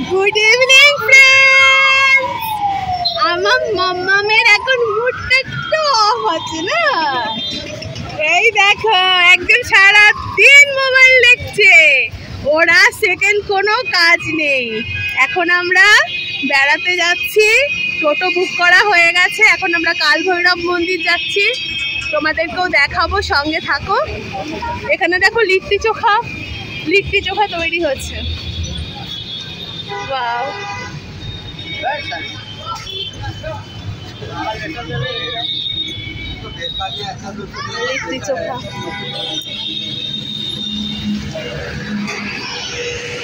Good evening friends. আমার মাম্মামের এখন মুডটা একটু অফ আছে না, এই দেখো একদম সারা দিন মোবাইল দেখছে, ওরা সেকেন্ড কোনো কাজ নেই। এখন আমরা বেড়াতে যাচ্ছি, টোটো বুক করা হয়ে গেছে, এখন আমরা কাল ভৈরব মন্দির যাচ্ছি, তোমাদেরকেও দেখাবো, সঙ্গে থাকো। এখানে দেখো লিট্টি চোখা তৈরি হচ্ছে। ওয়াও, লিট্টি চোখা।